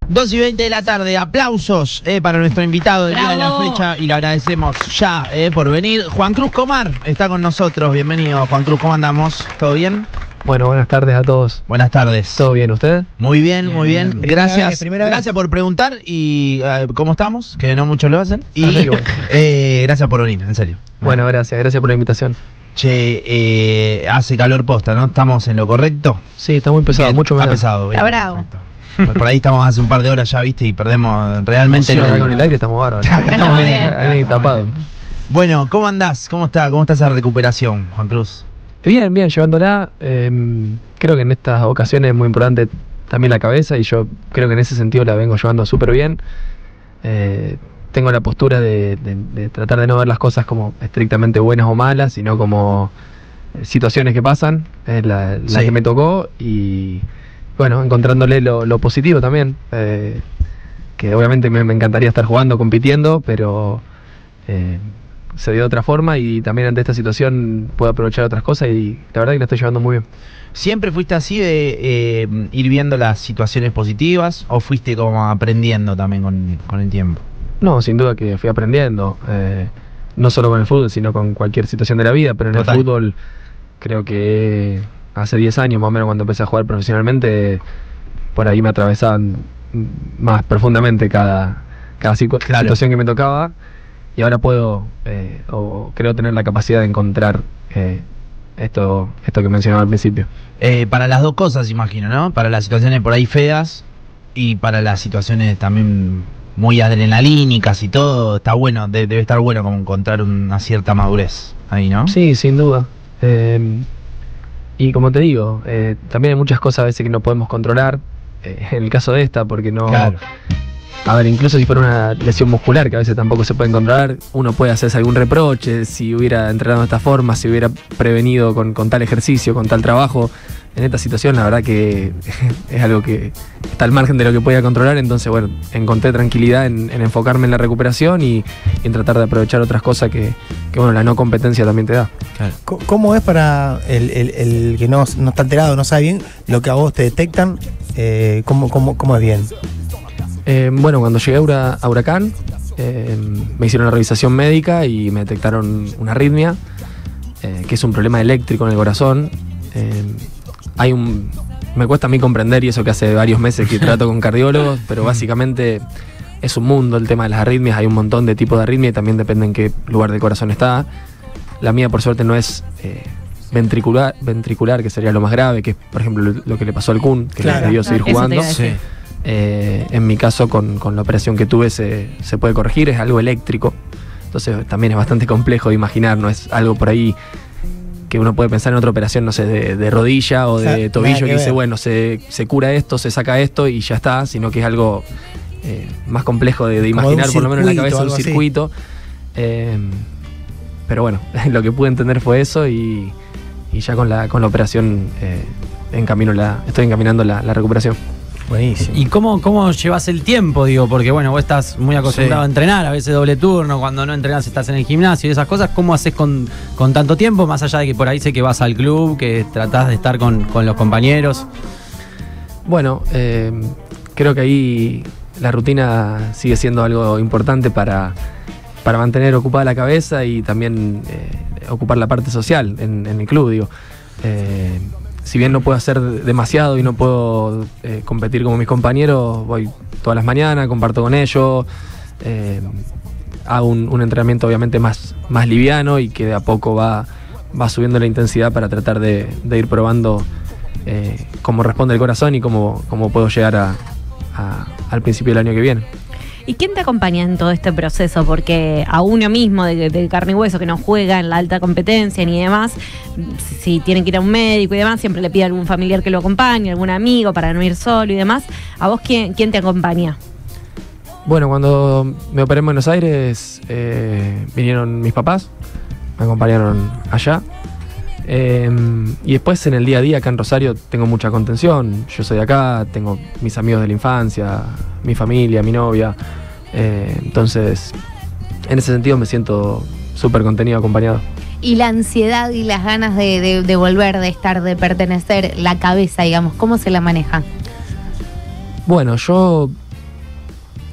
2:20 de la tarde, aplausos para nuestro invitado del día de la fecha y le agradecemos ya por venir. Juan Cruz Comar está con nosotros, bienvenido Juan Cruz, ¿cómo andamos? ¿Todo bien? Bueno, buenas tardes a todos. Buenas tardes. ¿Todo bien usted? Muy bien, muy bien. Gracias. Primera vez. Gracias por preguntar y ¿cómo estí? Que no muchos lo hacen. Y gracias por venir, en serio. Bueno, gracias por la invitación. Che, hace calor posta, ¿no? ¿Estamos en lo correcto? Sí, está muy pesado, Bien, mucho más. Está pesado. Bien, Está bravo. perfecto. Por ahí estamos hace un par de horas ya, viste, y perdemos realmente Con el aire estamos bárbaros. Estamos bien. Ahí tapado. Bueno, ¿cómo andás? ¿Cómo está esa recuperación, Juan Cruz? Bien, llevándola. Creo que en estas ocasiones es muy importante también la cabeza y yo creo que en ese sentido la vengo llevando súper bien. Tengo la postura de tratar de no ver las cosas como estrictamente buenas o malas, sino como situaciones que pasan, es la que me tocó y bueno, encontrándole lo positivo también, que obviamente me encantaría estar jugando, compitiendo, pero se dio de otra forma y también ante esta situación puedo aprovechar otras cosas y la verdad que la estoy llevando muy bien. ¿Siempre fuiste así de ir viendo las situaciones positivas o fuiste como aprendiendo también con el tiempo? No, sin duda que fui aprendiendo, no solo con el fútbol, sino con cualquier situación de la vida, pero en Total. el fútbol creo que hace 10 años más o menos cuando empecé a jugar profesionalmente, por ahí me atravesaban más profundamente cada situación que me tocaba y ahora puedo, o creo tener la capacidad de encontrar esto que mencionaba al principio. Para las dos cosas, imagino, ¿no? Para las situaciones por ahí feas y para las situaciones también muy adrenalínicas y todo, está bueno, debe estar bueno como encontrar una cierta madurez ahí, ¿no? Sí, sin duda. Y como te digo, también hay muchas cosas a veces que no podemos controlar, en el caso de esta, porque no... Claro. A ver, incluso si fuera una lesión muscular, que a veces tampoco se puede controlar, uno puede hacerse algún reproche, si hubiera entrenado de esta forma, si hubiera prevenido con tal ejercicio, con tal trabajo. En esta situación la verdad que es algo que está al margen de lo que podía controlar, entonces bueno, encontré tranquilidad en enfocarme en la recuperación y en tratar de aprovechar otras cosas que bueno, la no competencia también te da. Claro. ¿Cómo es para el que no está enterado, no sabe bien lo que a vos te detectan? ¿Cómo es bien? Bueno, cuando llegué a Huracán, me hicieron una revisación médica y me detectaron una arritmia, que es un problema eléctrico en el corazón. Me cuesta a mí comprender, y eso que hace varios meses que trato con cardiólogos, pero básicamente es un mundo el tema de las arritmias. Hay un montón de tipos de arritmia y también depende en qué lugar del corazón está. La mía, por suerte, no es ventricular, que sería lo más grave, que es, por ejemplo, lo que le pasó al Kun, que Claro. le pidió seguir Eso te jugando. iba a decir. En mi caso, con la operación que tuve, se puede corregir, es algo eléctrico. Entonces también es bastante complejo de imaginar, no es algo por ahí que uno puede pensar en otra operación, no sé, de rodilla o de Claro, tobillo, nada que que dice, ver. bueno, se cura esto, se saca esto y ya está, sino que es algo más complejo de imaginar, por lo menos en la cabeza, un algo así. circuito. Pero bueno, lo que pude entender fue eso y ya con la operación estoy encaminando la recuperación. Buenísimo. ¿Y cómo llevas el tiempo? Digo, porque bueno, vos estás muy acostumbrado a entrenar, a veces doble turno, cuando no entrenás estás en el gimnasio y esas cosas. ¿Cómo haces con tanto tiempo? Más allá de que por ahí sé que vas al club, que tratás de estar con los compañeros. Bueno, creo que ahí la rutina sigue siendo algo importante para mantener ocupada la cabeza y también ocupar la parte social en el club, digo. Si bien no puedo hacer demasiado y no puedo competir como mis compañeros, voy todas las mañanas, comparto con ellos, hago un entrenamiento obviamente más liviano y que de a poco va subiendo la intensidad para tratar de ir probando cómo responde el corazón y cómo puedo llegar al principio del año que viene. ¿Y quién te acompaña en todo este proceso? Porque a uno mismo de carne y hueso que no juega en la alta competencia ni demás, si tienen que ir a un médico y demás, siempre le pide a algún familiar que lo acompañe, algún amigo para no ir solo y demás. ¿A vos quién te acompaña? Bueno, cuando me operé en Buenos Aires, vinieron mis papás, me acompañaron allá. Y después en el día a día acá en Rosario tengo mucha contención. Yo soy de acá, tengo mis amigos de la infancia, mi familia, mi novia. Entonces, en ese sentido me siento súper contenido, acompañado. Y la ansiedad y las ganas de volver, de estar, de pertenecer, la cabeza, digamos, ¿cómo se la maneja? Bueno, yo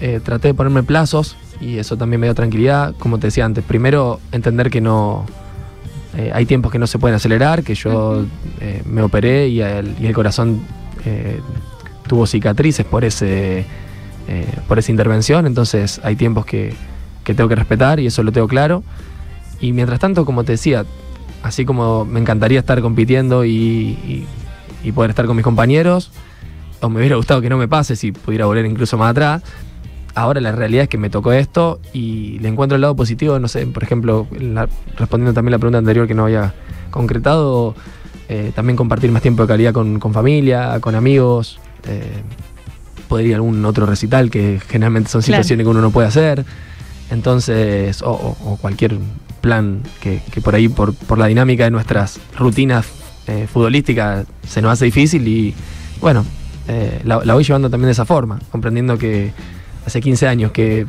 traté de ponerme plazos y eso también me dio tranquilidad. Como te decía antes, primero entender que no... hay tiempos que no se pueden acelerar, que yo me operé y el corazón tuvo cicatrices por esa intervención, entonces hay tiempos que tengo que respetar y eso lo tengo claro. Y mientras tanto, como te decía, así como me encantaría estar compitiendo y poder estar con mis compañeros, o me hubiera gustado que no me pase si pudiera volver incluso más atrás, ahora la realidad es que me tocó esto y le encuentro el lado positivo, no sé, por ejemplo, respondiendo también a la pregunta anterior que no había concretado, también compartir más tiempo de calidad con familia, con amigos, poder ir a algún otro recital que generalmente son situaciones que uno no puede hacer, entonces, o cualquier plan que por ahí, por la dinámica de nuestras rutinas futbolísticas, se nos hace difícil y bueno, la voy llevando también de esa forma, comprendiendo que hace 15 años que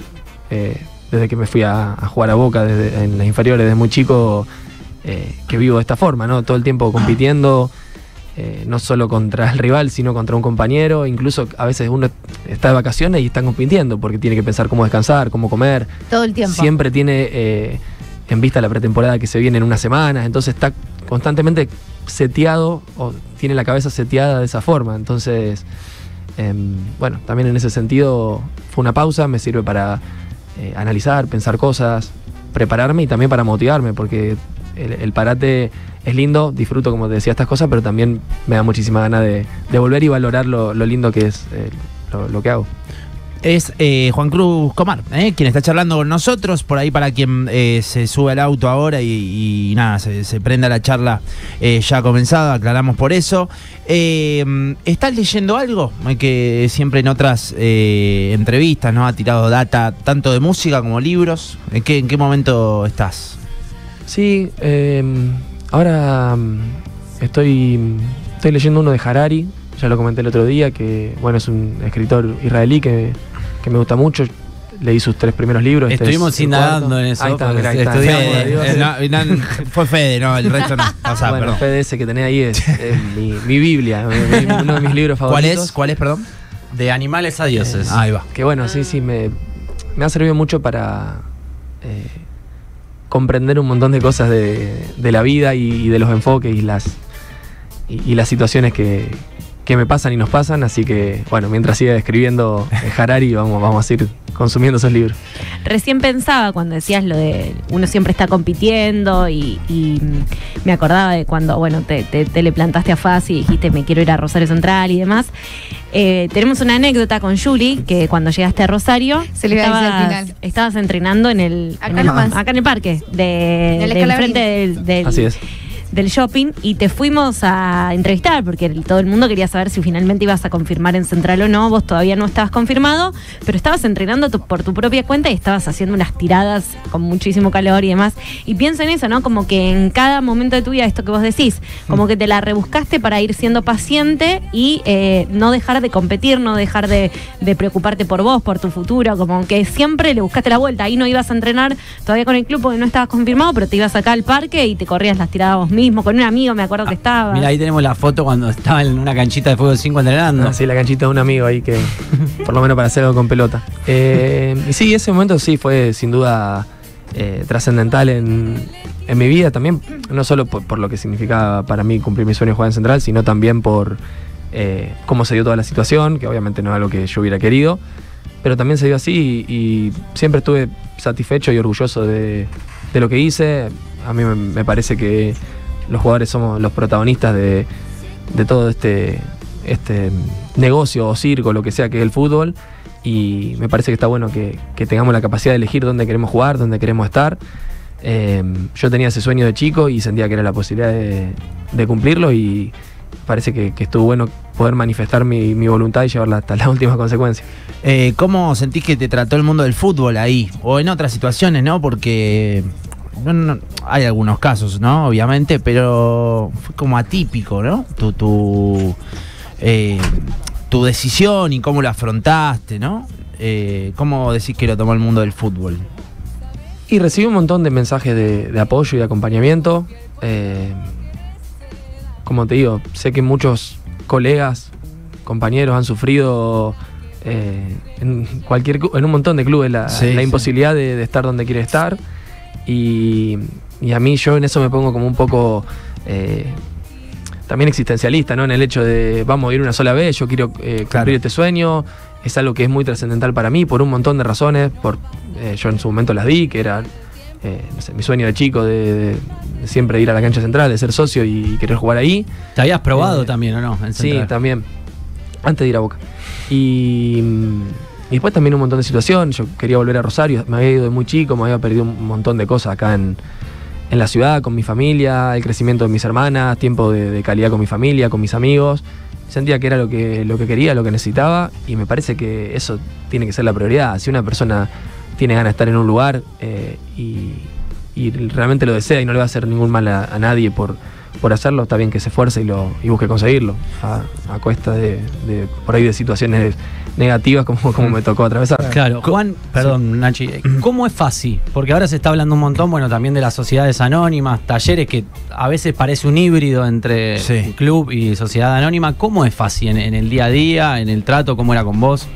desde que me fui a jugar a Boca en las inferiores desde muy chico, que vivo de esta forma, ¿no? Todo el tiempo compitiendo, no solo contra el rival, sino contra un compañero. Incluso a veces uno está de vacaciones y está compitiendo porque tiene que pensar cómo descansar, cómo comer. Todo el tiempo. Siempre tiene en vista la pretemporada que se viene en unas semanas, entonces está constantemente seteado o tiene la cabeza seteada de esa forma. Entonces, bueno, también en ese sentido fue una pausa, me sirve para analizar, pensar cosas, prepararme y también para motivarme, porque el parate es lindo, disfruto, como te decía, estas cosas, pero también me da muchísima ganas de volver y valorar lo lindo que es lo que hago. Es Juan Cruz Comar, quien está charlando con nosotros, por ahí para quien se sube al auto ahora y nada, se prenda la charla ya comenzada, aclaramos por eso. ¿Estás leyendo algo? Que siempre en otras entrevistas, ¿no?, ha tirado data tanto de música como libros. ¿En qué momento estás? Sí, ahora estoy leyendo uno de Harari, ya lo comenté el otro día, que bueno, es un escritor israelí que me gusta mucho. Leí sus 3 primeros libros. Estuvimos indagando en eso. Ahí está, porque ahí está. Fede, fue Fede, no, el resto no. O sea, bueno, perdón. Fede ese que tenés ahí es mi Biblia, uno de mis libros favoritos. ¿Cuál es, perdón? De animales a dioses. Ahí va. Que bueno, sí, me ha servido mucho para comprender un montón de cosas de la vida y de los enfoques y las situaciones que me pasan y nos pasan, así que bueno, mientras siga escribiendo Harari vamos a seguir consumiendo esos libros. Recién pensaba cuando decías lo de uno siempre está compitiendo y me acordaba de cuando bueno te le plantaste a Faz y dijiste me quiero ir a Rosario Central y demás. Tenemos una anécdota con Juli, que cuando llegaste a Rosario se le iba a decir al final. Estabas entrenando acá en el parque de enfrente del Así es. del shopping y te fuimos a entrevistar porque todo el mundo quería saber si finalmente ibas a confirmar en Central o no. Vos todavía no estabas confirmado, pero estabas entrenando por tu propia cuenta y estabas haciendo unas tiradas con muchísimo calor y demás. Y pienso en eso, ¿no? Como que en cada momento de tu vida, esto que vos decís, como que te la rebuscaste para ir siendo paciente y no dejar de competir, no dejar de preocuparte por vos, por tu futuro, como que siempre le buscaste la vuelta. Ahí no ibas a entrenar todavía con el club porque no estabas confirmado, pero te ibas acá al parque y te corrías las tiradas vos mismo, con un amigo, me acuerdo que estaba. Mira, ahí tenemos la foto cuando estaba en una canchita de fútbol 5 entrenando. Sí, la canchita de un amigo ahí que, por lo menos para hacer algo con pelota. Y sí, ese momento sí fue sin duda trascendental en mi vida también, no solo por lo que significaba para mí cumplir mi sueño de jugar en Central, sino también por cómo se dio toda la situación, que obviamente no es algo que yo hubiera querido, pero también se dio así y siempre estuve satisfecho y orgulloso de lo que hice. A mí me parece que los jugadores somos los protagonistas de todo este negocio o circo, lo que sea que es el fútbol, y me parece que está bueno que tengamos la capacidad de elegir dónde queremos jugar, dónde queremos estar. Yo tenía ese sueño de chico y sentía que era la posibilidad de cumplirlo, y parece que estuvo bueno poder manifestar mi voluntad y llevarla hasta la última consecuencia. ¿Cómo sentís que te trató el mundo del fútbol ahí? O en otras situaciones, ¿no? Porque no, hay algunos casos, ¿no? Obviamente, pero fue como atípico, ¿no? Tu decisión y cómo lo afrontaste, ¿no? ¿Cómo decís que lo tomó el mundo del fútbol? Y recibí un montón de mensajes de apoyo y de acompañamiento. Como te digo, sé que muchos colegas, compañeros han sufrido en un montón de clubes la imposibilidad de estar donde quiere estar. Y a mí yo en eso me pongo como un poco también existencialista, ¿no? En el hecho de vamos a ir una sola vez, yo quiero cumplir este sueño. Es algo que es muy trascendental para mí por un montón de razones. Yo en su momento las di, que era no sé, mi sueño de chico de siempre ir a la cancha central, de ser socio y querer jugar ahí. ¿Te habías probado también o no? Sí, también. Antes de ir a Boca. Y después también un montón de situaciones. Yo quería volver a Rosario, me había ido de muy chico, me había perdido un montón de cosas acá en la ciudad, con mi familia, el crecimiento de mis hermanas, tiempo de calidad con mi familia, con mis amigos. Sentía que era lo que quería, lo que necesitaba, y me parece que eso tiene que ser la prioridad. Si una persona tiene ganas de estar en un lugar y realmente lo desea y no le va a hacer ningún mal a nadie por hacerlo, está bien que se esfuerce y busque conseguirlo, a cuesta de por ahí de situaciones negativas como me tocó atravesar. Claro, Juan, perdón, Nachi, ¿cómo es fácil? Porque ahora se está hablando un montón, bueno, también de las sociedades anónimas, talleres, que a veces parece un híbrido entre club y sociedad anónima. ¿Cómo es fácil en el día a día, en el trato? ¿Cómo era con vos?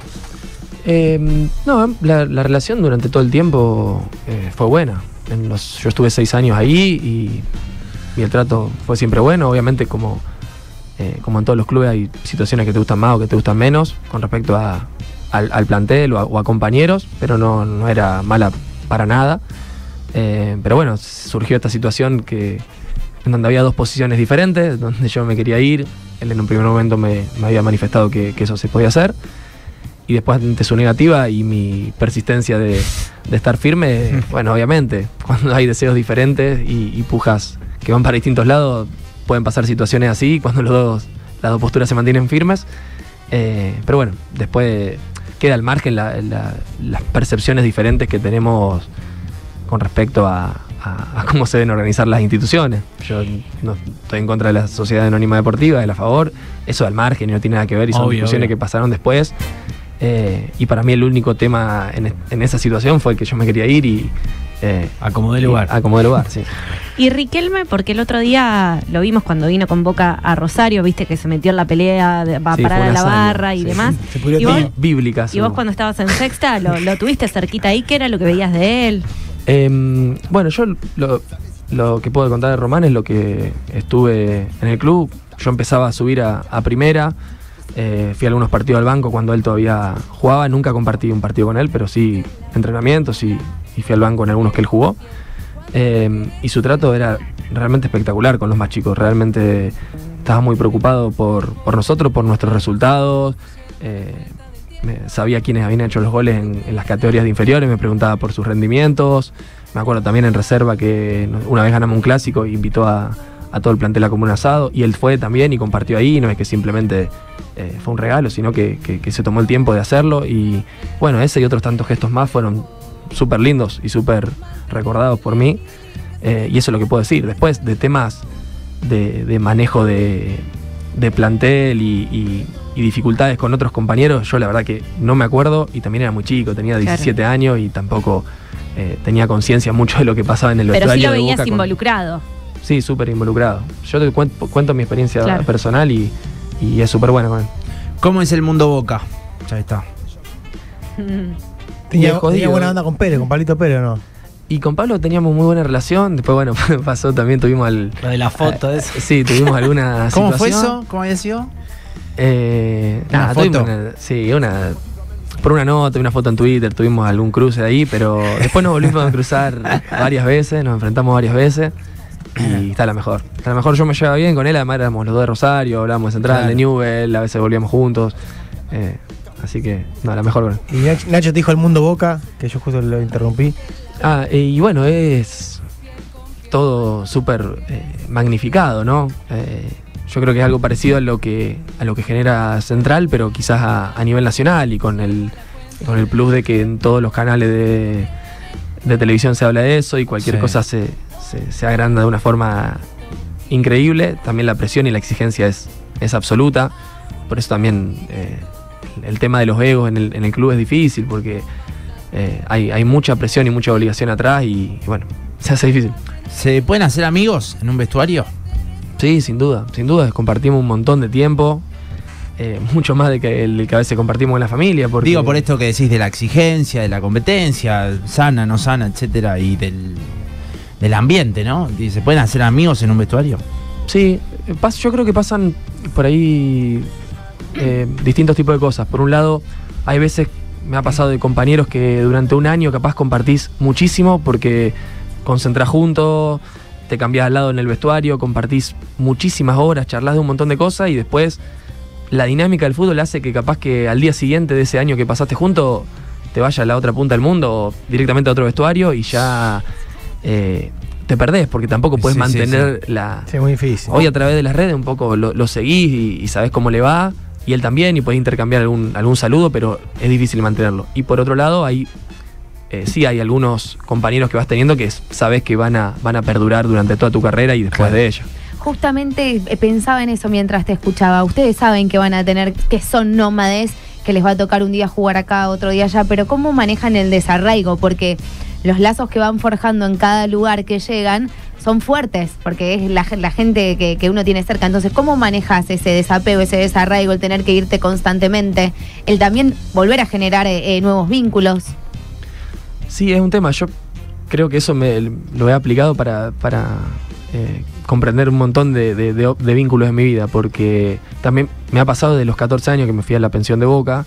No, la relación durante todo el tiempo fue buena. Yo estuve 6 años ahí y el trato fue siempre bueno. Obviamente, como en todos los clubes, hay situaciones que te gustan más o que te gustan menos con respecto al plantel o a compañeros, pero no era mala para nada. Pero bueno, surgió esta situación en donde había 2 posiciones diferentes, donde yo me quería ir. Él en un primer momento me había manifestado que eso se podía hacer. Y después, ante su negativa y mi persistencia de estar firme, bueno, obviamente, cuando hay deseos diferentes y pujas que van para distintos lados, pueden pasar situaciones así, cuando las dos posturas se mantienen firmes. Pero bueno, después queda al margen las percepciones diferentes que tenemos con respecto a cómo se deben organizar las instituciones. Yo no estoy en contra de la Sociedad Anónima Deportiva, de la favor, eso al margen y no tiene nada que ver, y son discusiones que pasaron después. Y para mí el único tema en esa situación fue que yo me quería ir y acomodé lugar. Acomodé lugar, sí. Y Riquelme, porque el otro día lo vimos cuando vino con Boca a Rosario, viste que se metió en la pelea para parar a la barra y demás. Y vos, bíblica. Y vos cuando estabas en sexta, lo tuviste cerquita ahí, ¿qué era lo que veías de él? Bueno, yo lo que puedo contar de Román es lo que estuve en el club. Yo empezaba a subir a primera. Fui a algunos partidos al banco cuando él todavía jugaba. Nunca compartí un partido con él, pero sí entrenamientos y fui al banco en algunos que él jugó. Y su trato era realmente espectacular con los más chicos. Realmente estaba muy preocupado por nosotros, por nuestros resultados. Sabía quiénes habían hecho los goles en las categorías de inferiores, me preguntaba por sus rendimientos. Me acuerdo también en reserva que una vez ganamos un clásico e invitó a todo el plantel a comer un asado, y él fue también y compartió ahí. No es que simplemente fue un regalo, sino que se tomó el tiempo de hacerlo. Y bueno, ese y otros tantos gestos más fueron súper lindos y súper recordados por mí. Y eso es lo que puedo decir. Después, de temas de manejo de plantel y dificultades con otros compañeros, yo la verdad que no me acuerdo, y también era muy chico, tenía 17 años y tampoco tenía conciencia mucho de lo que pasaba en el vestuario. Pero sí lo veías involucrado. Sí, súper involucrado. Yo te cuento mi experiencia personal y es súper buena con él. ¿Cómo es el mundo Boca? Ya está. Tenía buena onda con Pérez, con Pablito Pérez, ¿o no? Y con Pablo teníamos muy buena relación. Después, bueno, pasó también, tuvimos lo de la foto. Sí, tuvimos alguna ¿Cómo situación. fue eso? ¿Cómo había sido? Nada, foto. Por una nota, una foto en Twitter, tuvimos algún cruce ahí, pero después nos volvimos a cruzar varias veces, nos enfrentamos varias veces. Y está la mejor. Yo me llevaba bien con él, además éramos los dos de Rosario, hablábamos de Central, de Newell, a veces volvíamos juntos. Así que, no, la mejor. Y Nacho te dijo el mundo Boca, que yo justo lo interrumpí. Y bueno, es todo súper magnificado, ¿no? Yo creo que es algo parecido a lo que genera Central, pero quizás a nivel nacional, y con el plus de que en todos los canales de televisión se habla de eso, y cualquier cosa se agranda de una forma increíble. También la presión y la exigencia es absoluta. Por eso también el tema de los egos en el club es difícil, porque hay mucha presión y mucha obligación atrás, y bueno, se hace difícil. ¿Se pueden hacer amigos en un vestuario? Sí, sin duda. Compartimos un montón de tiempo. mucho más de que el que a veces compartimos en la familia. Porque, Digo, por esto que decís de la exigencia, de la competencia, sana, no sana, etcétera, y del ambiente, ¿no? ¿Y se pueden hacer amigos en un vestuario? Sí, yo creo que pasan por ahí distintos tipos de cosas. Por un lado, hay veces, me ha pasado de compañeros que durante un año capaz compartís muchísimo porque concentrás juntos, te cambiás al lado en el vestuario, compartís muchísimas horas, charlás de un montón de cosas y después la dinámica del fútbol hace que capaz que al día siguiente de ese año que pasaste juntos te vayas a la otra punta del mundo o directamente a otro vestuario y ya te perdés porque tampoco puedes mantener la... Sí, muy difícil. Hoy a través de las redes un poco lo seguís y sabés cómo le va y él también y podés intercambiar algún saludo, pero es difícil mantenerlo. Y por otro lado sí hay algunos compañeros que vas teniendo que sabés que van a perdurar durante toda tu carrera y después de ella. Justamente pensaba en eso mientras te escuchaba. Ustedes saben que van a tener, que son nómades, que les va a tocar un día jugar acá, otro día allá, pero ¿cómo manejan el desarraigo? Porque los lazos que van forjando en cada lugar que llegan son fuertes, porque es la gente que uno tiene cerca. Entonces, ¿cómo manejas ese desapego, ese desarraigo, el tener que irte constantemente, el también volver a generar nuevos vínculos? Sí, es un tema. Yo creo que eso lo he aplicado para comprender un montón de vínculos en mi vida, porque también me ha pasado de los 14 años que me fui a la pensión de Boca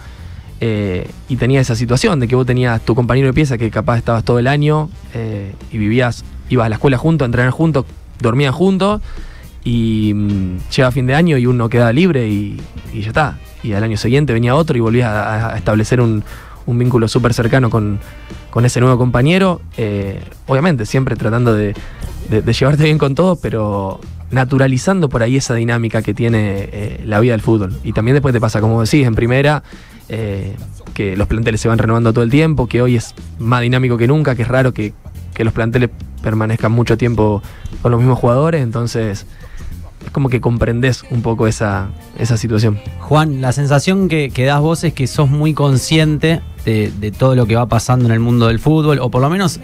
y tenía esa situación de que vos tenías tu compañero de pieza que capaz estabas todo el año y ibas a la escuela juntos, a entrenar juntos, dormían juntos y llega fin de año y uno queda libre y ya está. Y al año siguiente venía otro y volvías a establecer un vínculo súper cercano con ese nuevo compañero, obviamente siempre tratando de llevarte bien con todos, pero naturalizando por ahí esa dinámica que tiene la vida del fútbol. Y también después te pasa, como decís, en primera, que los planteles se van renovando todo el tiempo, que hoy es más dinámico que nunca, que es raro que los planteles permanezcan mucho tiempo con los mismos jugadores, entonces es como que comprendés un poco esa situación. Juan, la sensación que das vos es que sos muy consciente de todo lo que va pasando en el mundo del fútbol, o por lo menos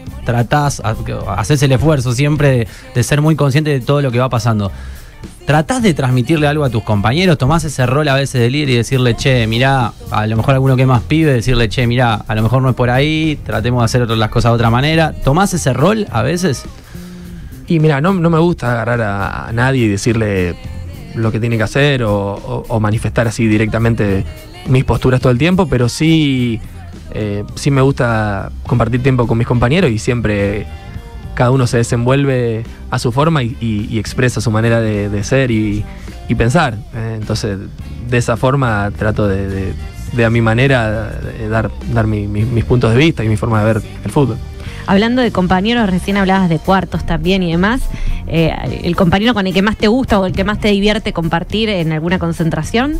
haces el esfuerzo siempre de ser muy consciente de todo lo que va pasando. ¿Tratás de transmitirle algo a tus compañeros? ¿Tomás ese rol a veces de líder y decirle, che, mirá, a lo mejor alguno que es más pibe, decirle, che, mirá, a lo mejor no es por ahí, tratemos de hacer las cosas de otra manera? ¿Tomás ese rol a veces? Y mira, no me gusta agarrar a nadie y decirle lo que tiene que hacer o manifestar así directamente mis posturas todo el tiempo, pero sí me gusta compartir tiempo con mis compañeros y siempre cada uno se desenvuelve a su forma y expresa su manera de ser y pensar. Entonces, de esa forma trato de a mi manera dar mis puntos de vista y mi forma de ver el fútbol. Hablando de compañeros, recién hablabas de cuartos también y demás. ¿El compañero con el que más te gusta o el que más te divierte compartir en alguna concentración?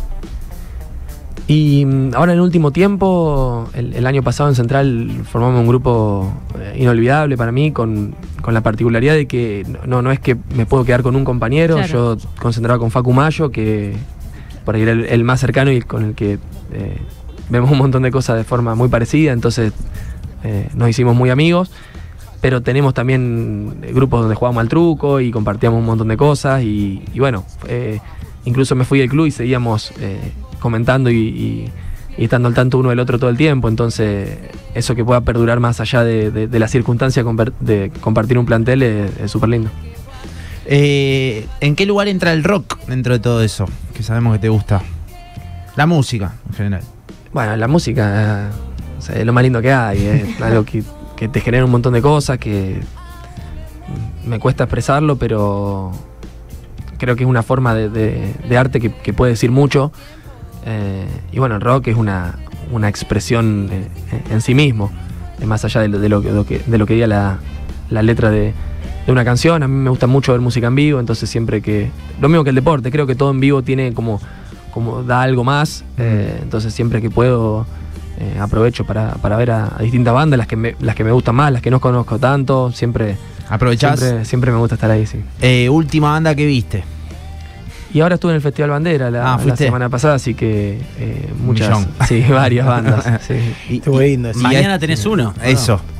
Y ahora en el último tiempo, el año pasado en Central formamos un grupo inolvidable para mí, con la particularidad de que no es que me puedo quedar con un compañero. Claro. Yo concentraba con Facu Mayo, que por ahí era el más cercano y con el que vemos un montón de cosas de forma muy parecida, entonces nos hicimos muy amigos, pero tenemos también grupos donde jugamos al truco y compartíamos un montón de cosas y bueno, incluso me fui del club y seguíamos comentando y estando al tanto uno del otro todo el tiempo, entonces eso que pueda perdurar más allá de la circunstancia de compartir un plantel es súper lindo. ¿En qué lugar entra el rock dentro de todo eso? Que sabemos que te gusta. La música, en general. Bueno, la música es lo más lindo que hay, es algo que te genera un montón de cosas, que me cuesta expresarlo, pero creo que es una forma de arte que puede decir mucho. Y bueno, el rock es una expresión en sí mismo, más allá de lo que diga la letra de una canción. A mí me gusta mucho ver música en vivo, entonces siempre lo mismo que el deporte, creo que todo en vivo tiene como da algo más, entonces siempre que puedo aprovecho para ver a distintas bandas, las que me gustan más, las que no conozco tanto, siempre ¿aprovechás? Siempre me gusta estar ahí, sí. Última banda que viste. Y ahora estuve en el Festival Bandera la semana pasada, así que muchas, sí, varias bandas. Sí. Estuvo lindo. Mañana tenés uno. Eso.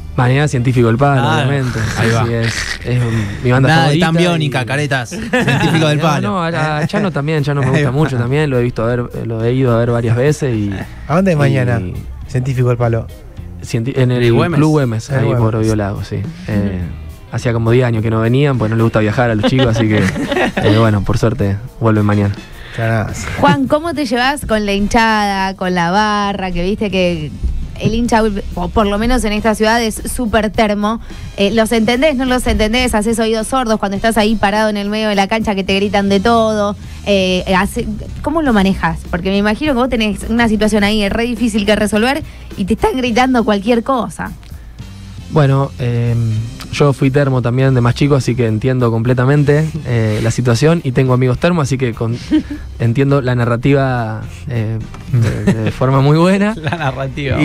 Mañana Científico del Palo, Claro. obviamente. Ahí va. Sí, es mi banda Nada de favorita. tan biónica, y- caretas. Científico del palo. No, a Chano también, Chano me gusta mucho también, lo he ido a ver varias veces y... ¿A dónde es mañana? y- Científico del Palo. En el Güemes. Club Güemes, ahí Güemes. por Biolago, sí. Hacía como 10 años que no venían, pues no les gusta viajar a los chicos, así que bueno, por suerte vuelven mañana. Claras. Juan, ¿cómo te llevas con la hinchada, con la barra? Que viste que el hincha, o por lo menos en esta ciudad, es súper termo. ¿Los entendés, no los entendés? ¿Haces oídos sordos cuando estás ahí parado en el medio de la cancha que te gritan de todo? ¿Cómo lo manejas? Porque me imagino que vos tenés una situación ahí re difícil que resolver y te están gritando cualquier cosa. Bueno, yo fui termo también de más chico, así que entiendo completamente la situación y tengo amigos termos, así que entiendo la narrativa de forma muy buena. La narrativa.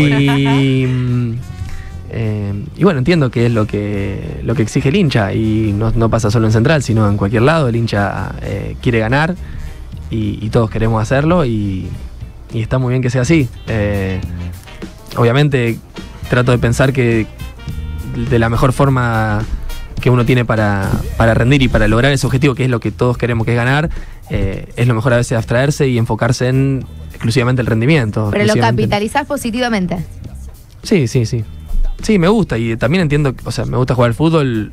Y bueno, entiendo que es lo que exige el hincha y no pasa solo en Central, sino en cualquier lado. El hincha quiere ganar y todos queremos hacerlo y está muy bien que sea así. Obviamente trato de pensar que de la mejor forma que uno tiene para rendir y para lograr ese objetivo, que es lo que todos queremos, que es ganar, es lo mejor a veces abstraerse y enfocarse en exclusivamente el rendimiento. Pero lo exclusivamente. capitalizás positivamente. Sí. Sí, me gusta y también entiendo, o sea, me gusta jugar al fútbol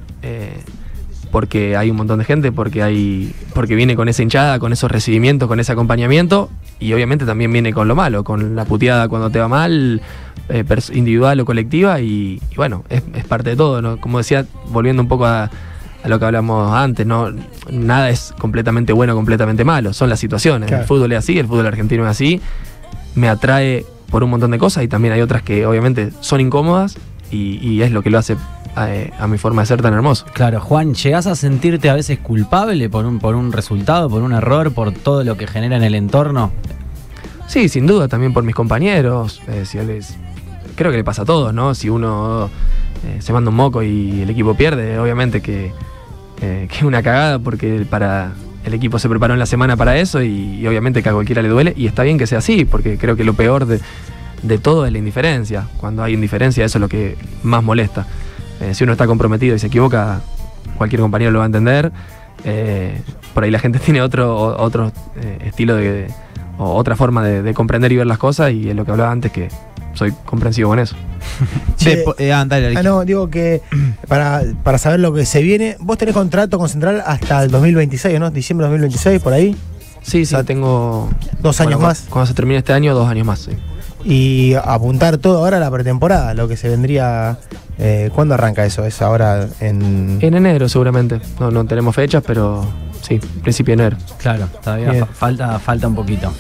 porque hay un montón de gente, porque viene con esa hinchada, con esos recibimientos, con ese acompañamiento y obviamente también viene con lo malo, con la puteada cuando te va mal, individual o colectiva y bueno, es parte de todo, ¿no? Como decía, volviendo un poco a lo que hablamos antes, no, nada es completamente bueno, completamente malo, son las situaciones. Claro. El fútbol es así, el fútbol argentino es así, me atrae por un montón de cosas y también hay otras que obviamente son incómodas y es lo que lo hace a mi forma de ser tan hermoso. Claro, Juan, ¿llegás a sentirte a veces culpable por un resultado, por un error, por todo lo que genera en el entorno? Sí, sin duda, también por mis compañeros. Creo que le pasa a todos, ¿no? Si uno se manda un moco y el equipo pierde, obviamente que es una cagada porque para el equipo se preparó en la semana para eso y obviamente que a cualquiera le duele y está bien que sea así, porque creo que lo peor de todo es la indiferencia. Cuando hay indiferencia, eso es lo que más molesta. Si uno está comprometido y se equivoca, cualquier compañero lo va a entender. Por ahí la gente tiene otro estilo o otra forma de comprender y ver las cosas y es lo que hablaba antes, que soy comprensivo con eso. Che, Dale, Ricky. no, digo que para saber lo que se viene, vos tenés contrato con Central hasta el 2026, ¿no? Diciembre de 2026, por ahí. Sí, O sea, tengo... 2 años bueno, más. Cuando se termine este año, 2 años más, sí. Y apuntar todo ahora a la pretemporada, lo que se vendría. ¿Cuándo arranca eso? ¿Es ahora en.? En enero seguramente. No tenemos fechas, pero sí, principio de enero. Claro, todavía Bien. falta un poquito.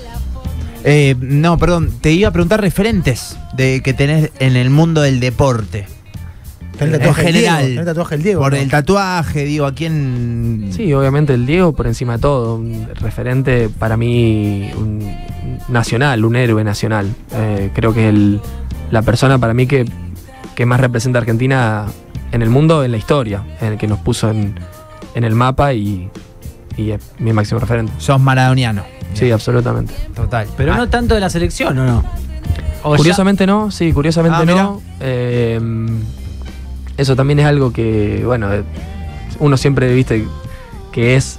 No, perdón, te iba a preguntar referentes que tenés en el mundo del deporte. ¿Tenés el En tatuaje del general, Diego? ¿Tenés el tatuaje del Diego? por ¿no? el tatuaje, digo, ¿a quién? Sí, obviamente el Diego por encima de todo, un referente para mí nacional, un héroe nacional. Creo que la persona para mí que más representa a Argentina en el mundo, en la historia, en el que nos puso en el mapa y es mi máximo referente. Sos maradoniano. Sí, absolutamente. Total. Pero no tanto de la selección, ¿o no? O Curiosamente no, sí, curiosamente Ah, no. Eso también es algo que, bueno, uno siempre viste que es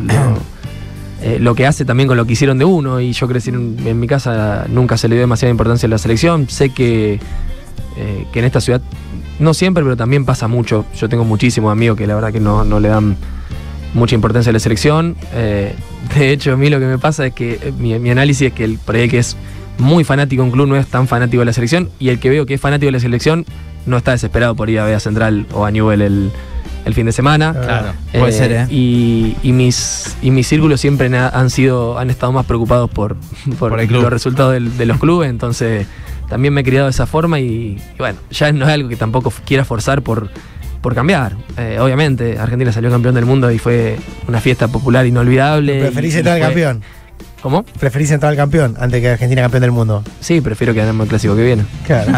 lo que hace también con lo que hicieron de uno. Y yo crecí en mi casa, nunca se le dio demasiada importancia a la selección. Sé que en esta ciudad, no siempre, pero también pasa mucho. Yo tengo muchísimos amigos que la verdad que no le dan mucha importancia a la selección. De hecho, a mí lo que me pasa es que mi análisis es que por ahí que es muy fanático de un club no es tan fanático de la selección, y el que veo que es fanático de la selección no está desesperado por ir a ver a Central o a Newell el fin de semana. Claro. Puede ser, ¿eh? Y mis círculos siempre han estado más preocupados por el club. los resultados de los clubes, entonces también me he criado de esa forma y bueno, ya no es algo que tampoco quiera forzar por cambiar. Obviamente, Argentina salió campeón del mundo y fue una fiesta popular inolvidable. ¿Preferís y entrar al fue- campeón? ¿Cómo? ¿Preferís entrar al campeón antes que Argentina campeón del mundo? Sí, prefiero quedarme en el clásico que viene. Claro.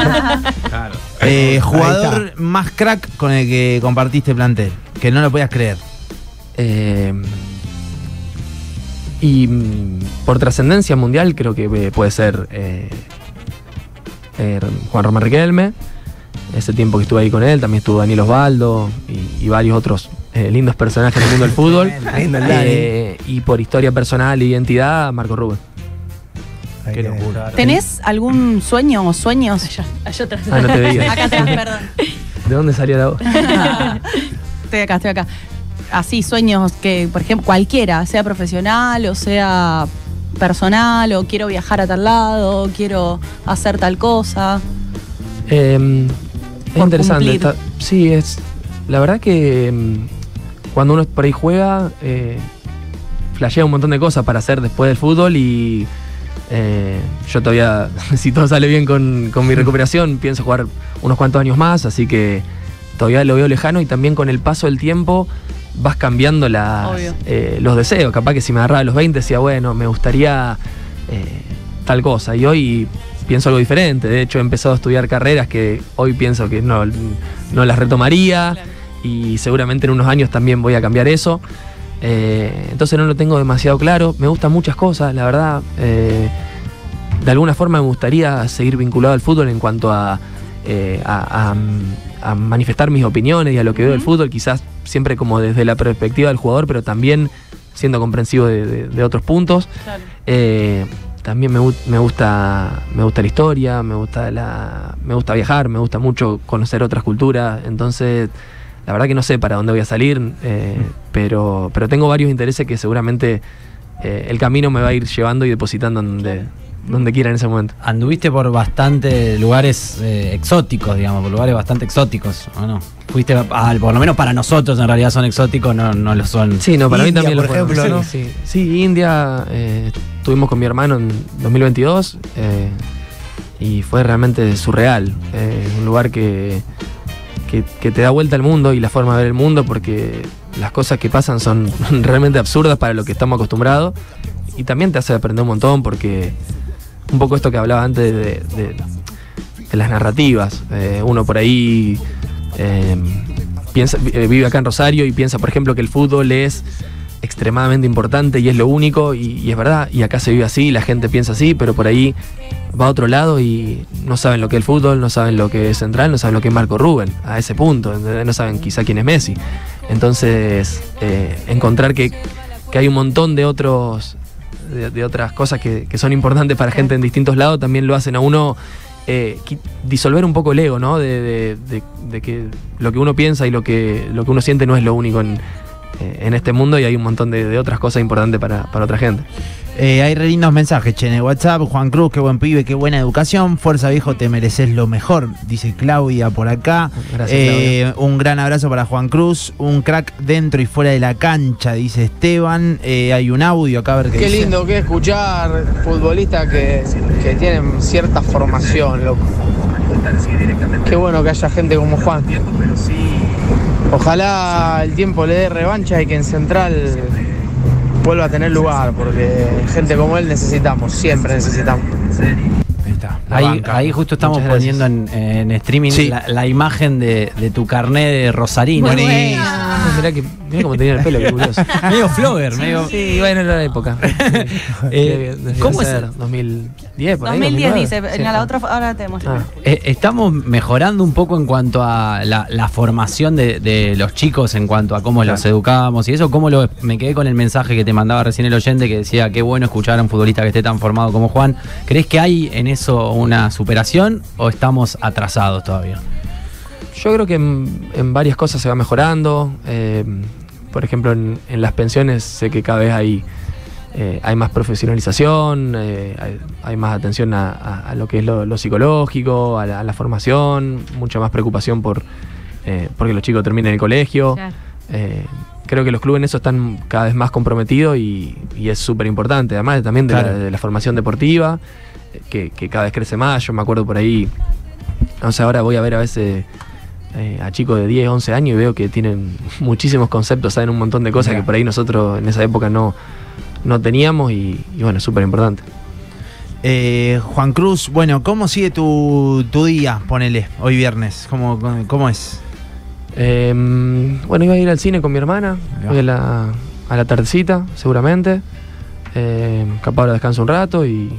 Jugador más crack con el que compartiste plantel, que no lo podías creer. Por trascendencia mundial creo que puede ser Juan Román Riquelme. ese tiempo que estuve ahí con él. También estuvo Daniel Osvaldo y varios otros lindos personajes del mundo del fútbol. Y por historia personal e identidad, Marco Rubén. Qué locura. ¿Tenés algún sueño o sueños? Allá atrás. No te veía. Acá atrás, perdón. ¿De dónde salió la voz? Estoy acá. Así, sueños que, por ejemplo, cualquiera, sea profesional o sea personal, o quiero viajar a tal lado, o quiero hacer tal cosa. Es interesante. cumplir. Sí, la verdad que cuando uno por ahí juega, flashea un montón de cosas para hacer después del fútbol y yo todavía, si todo sale bien con mi recuperación, pienso jugar unos cuantos años más, así que todavía lo veo lejano y también con el paso del tiempo vas cambiando los deseos. Capaz que si me agarraba a los 20 decía, bueno, me gustaría tal cosa, y hoy pienso algo diferente. De hecho he empezado a estudiar carreras que hoy pienso que no las retomaría. Claro. Y seguramente en unos años también voy a cambiar eso. Entonces no lo tengo demasiado claro. Me gustan muchas cosas, la verdad. De alguna forma me gustaría seguir vinculado al fútbol en cuanto a manifestar mis opiniones y a lo que veo del fútbol, quizás siempre como desde la perspectiva del jugador, pero también siendo comprensivo de otros puntos. Claro. También me gusta la historia, me gusta viajar, me gusta mucho conocer otras culturas. Entonces la verdad que no sé para dónde voy a salir, pero tengo varios intereses que seguramente el camino me va a ir llevando y depositando donde quiera en ese momento. Anduviste por bastantes lugares exóticos, digamos, por lugares bastante exóticos, ¿o no? Fuiste, por lo menos para nosotros en realidad son exóticos, no lo son. Sí, no, para India, mí también por lo ejemplo, fueron. ¿no? Sí, India, estuvimos con mi hermano en 2022 y fue realmente surreal. Un lugar que te da vuelta al mundo y la forma de ver el mundo, porque las cosas que pasan son realmente absurdas para lo que estamos acostumbrados, y también te hace aprender un montón, porque un poco esto que hablaba antes de las narrativas, uno por ahí vive acá en Rosario y piensa, por ejemplo, que el fútbol es extremadamente importante y es lo único, y es verdad, y acá se vive así, la gente piensa así, pero por ahí va a otro lado y no saben lo que es el fútbol, no saben lo que es Central, no saben lo que es Marco Rubén, a ese punto, no saben quizá quién es Messi. Entonces, encontrar que hay un montón de otras cosas que son importantes para gente en distintos lados, también lo hacen a uno disolver un poco el ego, ¿no? De que lo que uno piensa y lo que uno siente no es lo único en este mundo, y hay un montón de otras cosas importantes para otra gente. Hay re lindos mensajes, che, en el WhatsApp. Juan Cruz, qué buen pibe, qué buena educación. Fuerza, viejo, te mereces lo mejor, dice Claudia por acá. Gracias, Claudia. Un gran abrazo para Juan Cruz. Un crack dentro y fuera de la cancha, dice Esteban. Hay un audio acá, a ver qué dice. Qué lindo que escuchar futbolistas que tienen cierta formación, loco. Qué bueno que haya gente como Juan. Ojalá el tiempo le dé revancha y que en Central vuelva a tener lugar, porque gente como él necesitamos, siempre necesitamos. Ahí está. Ahí justo estamos Muchas poniendo en streaming Sí. la imagen de tu carnet de rosarino. Muy Buenísimo. Mirá cómo tenía el pelo, qué curioso. Medio flogger, medio. Sí, bueno, era la época. ¿Cómo es? 2010, por ahí, 2010 2009. dice, Sí. en la otra, ahora te muestro. Estamos mejorando un poco en cuanto a la formación de los chicos, en cuanto a cómo los educábamos y eso. Me quedé con el mensaje que te mandaba recién el oyente, que decía qué bueno escuchar a un futbolista que esté tan formado como Juan. ¿Crees que hay en eso una superación o estamos atrasados todavía? Yo creo que en varias cosas se va mejorando. Por ejemplo, en las pensiones sé que cada vez hay más profesionalización, hay más atención a lo que es lo psicológico, a la formación, mucha más preocupación porque los chicos terminen el colegio. Claro. Creo que los clubes en eso están cada vez más comprometidos y es súper importante. Además también de la formación deportiva, que cada vez crece más. Yo me acuerdo por ahí, no sé, ahora voy a ver a veces a chicos de 10, 11 años y veo que tienen muchísimos conceptos, saben un montón de cosas que por ahí nosotros en esa época no teníamos, y bueno, es súper importante. Juan Cruz, bueno, ¿cómo sigue tu día? Ponele, hoy viernes, ¿cómo es? Bueno, iba a ir al cine con mi hermana, voy a la tardecita, seguramente. Capaz ahora descanso un rato y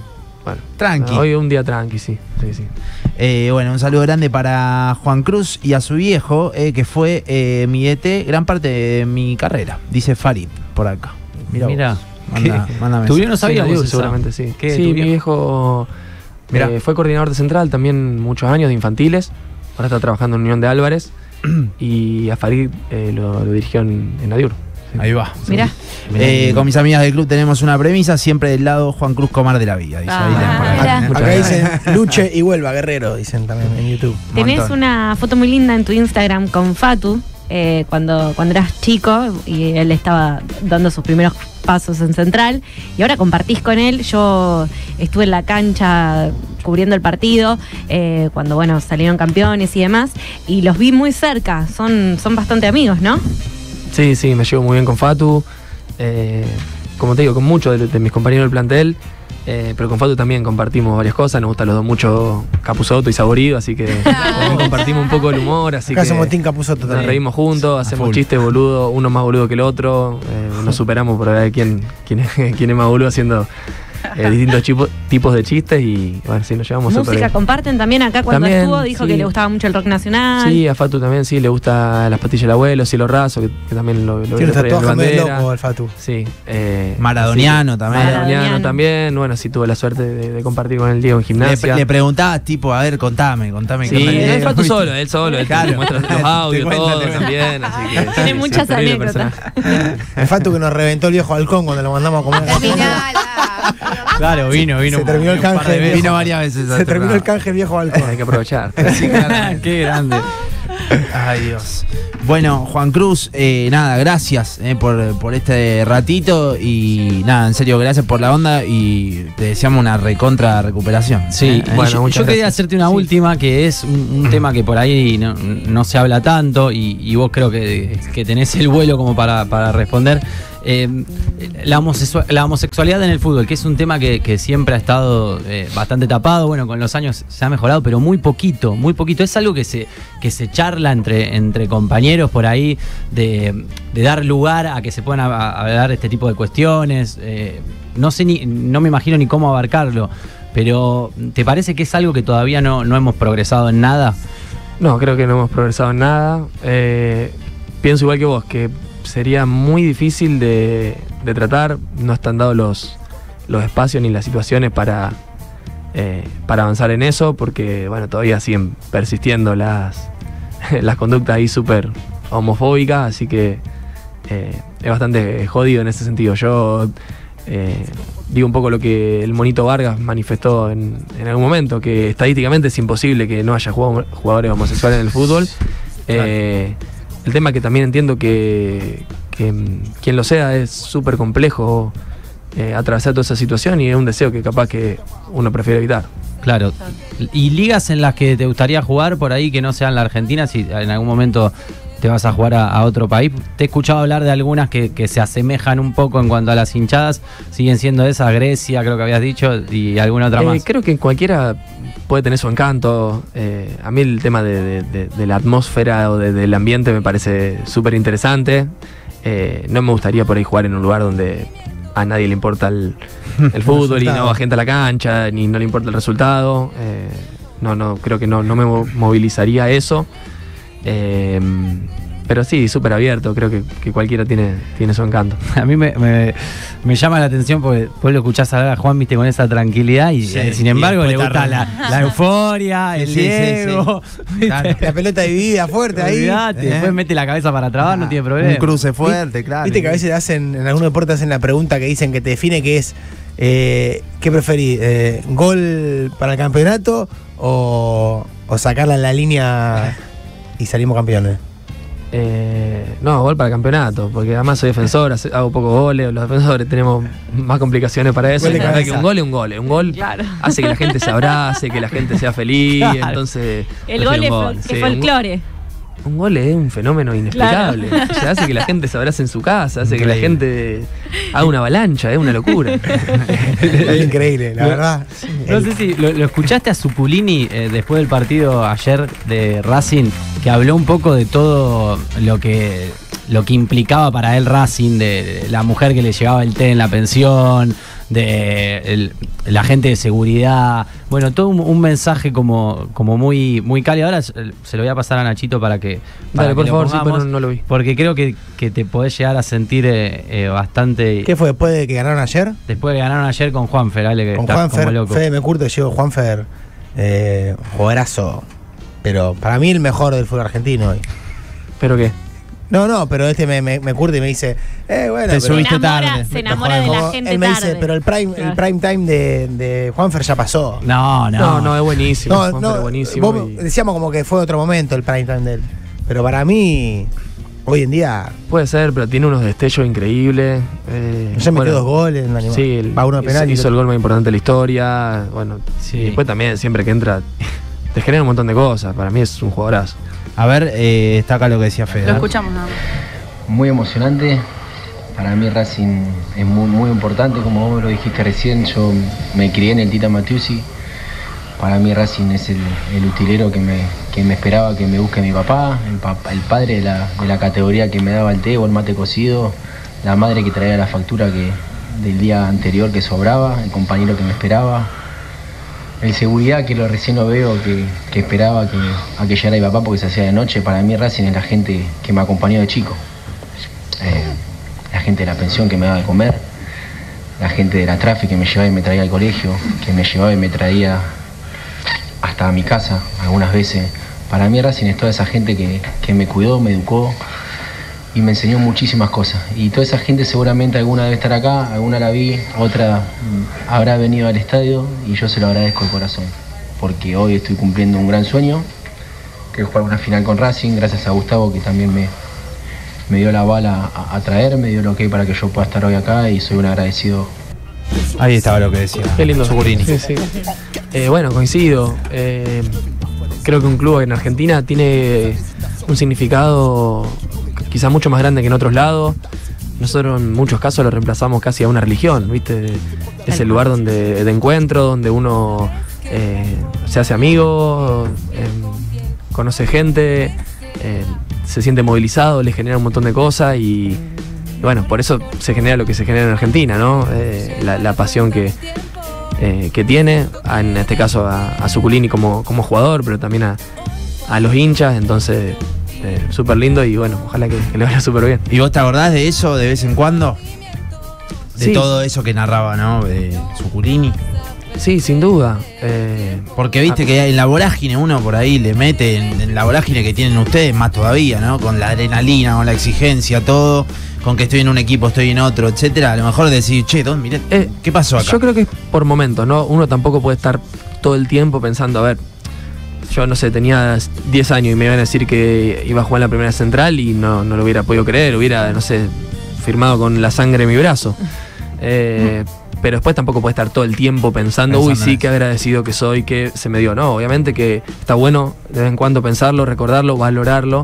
Bueno, Tranqui. hoy un día tranqui, sí. Bueno, un saludo grande para Juan Cruz y a su viejo, que fue mi DT gran parte de mi carrera, dice Farid por acá. Mira. Mándame. Tu viejo no sabía Sí, vos eso. seguramente sí. ¿Qué, Sí, tu mi viejo? viejo Mirá. fue coordinador de central también muchos años de infantiles. Ahora está trabajando en Unión de Álvarez. Y a Farid lo dirigió en Adiur. Sí. Ahí va. Mirá. Con mis amigas del club tenemos una premisa, siempre del lado Juan Cruz Comar de la vida. Dice, ahí tenés por acá. mirá. Muchas Acá gracias. dicen luche y vuelva, guerrero, dicen también en YouTube. Tenés Montón. una foto muy linda en tu Instagram con Fatu, cuando eras chico y él estaba dando sus primeros pasos en Central, y ahora compartís con él. Yo estuve en la cancha cubriendo el partido cuando bueno salieron campeones y demás, y los vi muy cerca, son bastante amigos, ¿no? Sí, me llevo muy bien con Fatu. Como te digo, con muchos de mis compañeros del plantel. Pero con Fatu también compartimos varias cosas. Nos gusta a los dos mucho Capusotto y Saborido, así que también compartimos un poco el humor. Así Acá que somos Team Capusotto nos también. reímos juntos, hacemos full. chistes boludos, uno más boludo que el otro. Nos superamos por ver quién es más boludo haciendo distintos tipos de chistes. Y bueno, sí, nos llevamos súper Música bien. comparten también acá cuando También, estuvo, dijo sí. que le gustaba mucho el rock nacional. Sí, a Fatu también sí, le gusta Las Pastillas del Abuelo, Cielo Raso, que también lo Tiene un traía en tatuaje medio bandera. loco el Fatu. Sí. Maradoniano también. Maradoniano también. Bueno, sí tuve la suerte de compartir con el Diego en gimnasia. Le preguntabas, tipo, a ver, contame. Sí, qué él Fatu solo, él solo. Él Claro. te muestra los audios, Te cuenta, todo te cuenta. también. Así que, Tiene sí, muchas terrible anécdotas. personaje. El Fatu que nos reventó el viejo halcón cuando lo mandamos a comer. Claro, vino. Se terminó el un par de canje. veces. Vino varias veces. Se terminó el canje el viejo halcón. Hay que aprovechar. Sí, claro. Qué grande. Ay, Dios. Bueno, Juan Cruz, nada, gracias por este ratito y nada, en serio, gracias por la onda y te deseamos una recontra recuperación. Sí, Bueno, yo muchas quería gracias. hacerte una última, que es un tema que por ahí no se habla tanto y vos creo que tenés el vuelo como para responder. La homosexualidad en el fútbol, que es un tema que siempre ha estado bastante tapado. Bueno, con los años se ha mejorado, pero muy poquito. Es algo que se charla entre compañeros por ahí, de dar lugar a que se puedan hablar este tipo de cuestiones. No me imagino ni cómo abarcarlo, pero ¿te parece que es algo que todavía no hemos progresado en nada? No, creo que no hemos progresado en nada. Pienso igual que vos, que sería muy difícil de tratar. No están dados los espacios ni las situaciones para avanzar en eso, porque bueno, todavía siguen persistiendo las conductas ahí súper homofóbicas, así que es bastante jodido en ese sentido. Yo digo un poco lo que el Monito Vargas manifestó en algún momento, que estadísticamente es imposible que no haya jugadores homosexuales en el fútbol. El tema que también entiendo que quien lo sea es súper complejo atravesar toda esa situación, y es un deseo que capaz que uno prefiere evitar. Claro. ¿Y ligas en las que te gustaría jugar por ahí que no sean la Argentina, si en algún momento te vas a jugar a otro país? Te he escuchado hablar de algunas que se asemejan un poco en cuanto a las hinchadas. Siguen siendo esas, Grecia, creo que habías dicho, y alguna otra más. Creo que cualquiera puede tener su encanto. A mí el tema de la atmósfera o del ambiente me parece súper interesante. No me gustaría por ahí jugar en un lugar donde a nadie le importa el fútbol y no va gente a la cancha, ni no le importa el resultado. Creo que no me movilizaría eso. Pero sí, súper abierto, creo que cualquiera tiene su encanto. A mí me llama la atención porque vos lo escuchás hablar a Juan, viste, con esa tranquilidad y Sí, sin embargo y le después gusta la euforia, el Sí, sí, Diego. sí. Claro. La pelota dividida fuerte ahí. Olvidate, después mete la cabeza para atrás, no tiene problema. Un cruce fuerte, claro. Viste que a veces hacen, en algún deporte hacen la pregunta que dicen que te define, que es ¿qué preferís? ¿Gol para el campeonato o sacarla en la línea y salimos campeones? No, gol para el campeonato, porque además soy defensor, hago pocos goles, los defensores tenemos más complicaciones para eso. Gol de La verdad que cabeza. un gol es un gol, un gol Claro. hace que la gente se abrace, que la gente sea feliz, Claro. entonces El prefiero gol es, un gol, es sí, folclore. un gol es un fenómeno inexplicable. O sea, hace que la gente se abrace en su casa, hace que la gente haga una avalancha, es una locura. Es increíble, la verdad. No sé si lo escuchaste a Zuculini después del partido ayer de Racing, que habló un poco de todo lo que lo que implicaba para él Racing, de la mujer que le llevaba el té en la pensión, la gente de seguridad, bueno, todo un mensaje como muy, muy cálido. Ahora se lo voy a pasar a Nachito para que Dale, por lo favor, sí, pongamos, pero no lo vi. porque creo que te podés llegar a sentir bastante. ¿Qué fue después de que ganaron ayer? Después de que ganaron ayer con Juanfer, Ale, que Con estás como Juanfer, loco. Fede me curto, llevo Juanfer, jugadorazo. Pero para mí el mejor del fútbol argentino hoy. ¿Pero qué? No, pero me curte y me dice, bueno, Te pero- subiste tarde. Se enamora de la gente él me tarde. dice, pero el prime time de Juanfer ya pasó. No, es buenísimo. Juanfer es buenísimo. vos decíamos como que fue otro momento el prime time de él. Pero para mí, hoy en día, Puede ser, pero tiene unos destellos increíbles. ya metió 2 goles en animal. Sí, Va uno de penal y hizo el gol más importante de la historia. Bueno, Sí. y después también, siempre que entra, te genera un montón de cosas. Para mí es un jugadorazo. A ver, está acá lo que decía Fede. Lo escuchamos nada más. Muy emocionante. Para mí Racing es muy, muy importante, como vos lo dijiste recién, yo me crié en el Tita Matiusi. Para mí Racing es el utilero que me esperaba que me busque mi papá, el padre de la categoría que me daba el té o el mate cocido, la madre que traía la factura del día anterior que sobraba, el compañero que me esperaba, el seguridad que recién lo veo, que esperaba a que llegara mi papá porque se hacía de noche. Para mí Racing es la gente que me acompañó de chico. La gente de la pensión que me daba de comer, la gente de la tráfico que me llevaba y me traía al colegio, que me llevaba y me traía hasta a mi casa algunas veces. Para mí Racing es toda esa gente que me cuidó, me educó y me enseñó muchísimas cosas. Y toda esa gente seguramente alguna debe estar acá, alguna la vi, otra habrá venido al estadio y yo se lo agradezco de corazón. Porque hoy estoy cumpliendo un gran sueño, que es jugar una final con Racing, gracias a Gustavo que también me dio la bala a traer, me dio lo que para que yo pueda estar hoy acá y soy un agradecido. Ahí estaba lo que decía. Qué lindo. Zucurini. Sí, sí. Bueno, coincido. Creo que un club en Argentina tiene un significado quizá mucho más grande que en otros lados. Nosotros en muchos casos lo reemplazamos casi a una religión, ¿viste? Es el lugar de encuentro, donde uno se hace amigo, conoce gente, se siente movilizado, le genera un montón de cosas y bueno, por eso se genera lo que se genera en Argentina, ¿no? La pasión que tiene, en este caso a Zuculini como jugador, pero también a los hinchas, entonces súper lindo y bueno, ojalá que le vaya súper bien. ¿Y vos te acordás de eso de vez en cuando? De Sí. todo eso que narraba, ¿no? De Zuculini. Sí, sin duda. Porque viste que en la vorágine uno por ahí le mete, en la vorágine que tienen ustedes más todavía, ¿no? Con la adrenalina, con la exigencia, todo, con que estoy en un equipo, estoy en otro, etcétera. A lo mejor decir, che, mirá, ¿qué pasó acá? Yo creo que es por momentos, ¿no? Uno tampoco puede estar todo el tiempo pensando, a ver, yo no sé, tenía 10 años y me iban a decir que iba a jugar en la primera central y no lo hubiera podido creer, hubiera, no sé, firmado con la sangre en mi brazo. Pero después tampoco puede estar todo el tiempo pensando, uy, sí, qué agradecido que soy, que se me dio. No, obviamente que está bueno de vez en cuando pensarlo, recordarlo, valorarlo,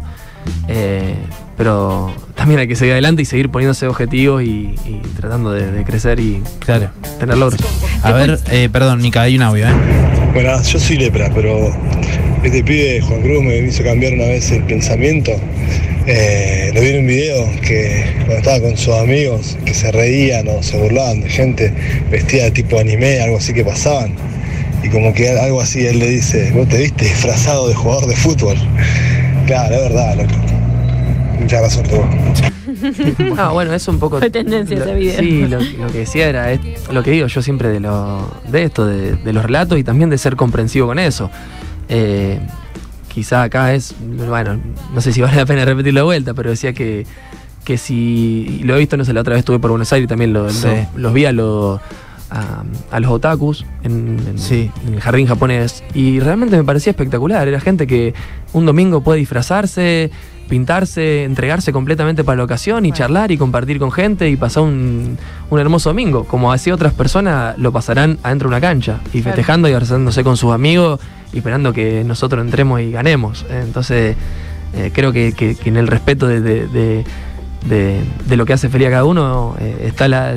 pero también hay que seguir adelante y seguir poniéndose objetivos y tratando de crecer y claro, tener logros. A ver, perdón, Mica, hay un audio, Bueno, yo soy lepra, pero este pibe, Juan Cruz, me hizo cambiar una vez el pensamiento. Lo vi en un video que cuando estaba con sus amigos, que se reían o se burlaban de gente vestida de tipo anime, algo así que pasaban. Y como que algo así él le dice, vos te viste disfrazado de jugador de fútbol. Claro, es verdad, loco. Mucha razón tuvo. Ah, bueno, es un poco. Fue tendencia ese video. Sí, lo que decía era lo que digo yo siempre de esto, de los relatos y también de ser comprensivo con eso. Quizá acá es, bueno, no sé si vale la pena repetir la vuelta, pero decía que si, lo he visto, no sé, la otra vez estuve por Buenos Aires y también los vi a los otakus en el jardín japonés y realmente me parecía espectacular. Era gente que un domingo puede disfrazarse, pintarse, entregarse completamente para la ocasión y charlar y compartir con gente y pasar un hermoso domingo, como así otras personas lo pasarán adentro de una cancha y festejando y abrazándose con sus amigos y esperando que nosotros entremos y ganemos. Entonces creo que en el respeto de lo que hace feliz a cada uno está la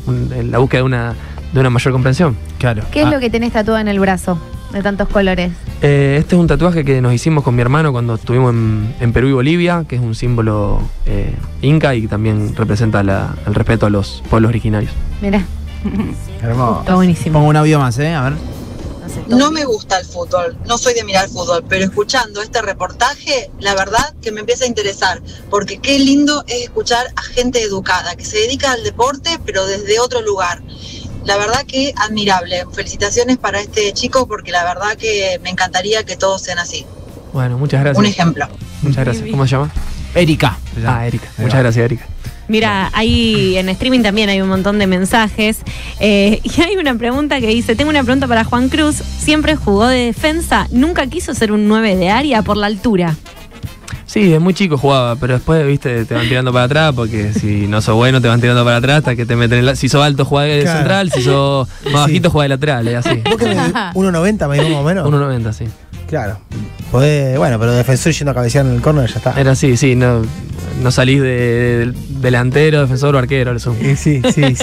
búsqueda de una mayor comprensión. Claro. ¿Qué es lo que tenés tatuado en el brazo de tantos colores? Este es un tatuaje que nos hicimos con mi hermano cuando estuvimos en Perú y Bolivia, que es un símbolo inca y también representa el respeto a los pueblos originarios. Mirá. Hermoso. Está buenísimo. Pongo un audio más, a ver. No me gusta el fútbol, no soy de mirar fútbol, pero escuchando este reportaje, la verdad que me empieza a interesar, porque qué lindo es escuchar a gente educada, que se dedica al deporte, pero desde otro lugar. La verdad que admirable. Felicitaciones para este chico, porque la verdad que me encantaría que todos sean así. Bueno, muchas gracias. Un ejemplo. Muchas gracias. ¿Cómo se llama? Erika. Erika. Muchas gracias, Erika. Mira, ahí en streaming también hay un montón de mensajes. Y hay una pregunta que dice: tengo una pregunta para Juan Cruz. Siempre jugó de defensa, nunca quiso ser un 9 de área por la altura. Sí, de muy chico jugaba, pero después, viste, te van tirando para atrás, porque si no sos bueno te van tirando para atrás hasta que te meten si sos alto jugás de central, si sos más bajito jugás de lateral, es así. ¿Vos que 1.90 me digo más o menos? 1.90, sí. Claro. Bueno, pero defensor yendo a cabecear en el córner ya está. Era así, sí, no salís de delantero, defensor o arquero, eso. Sí.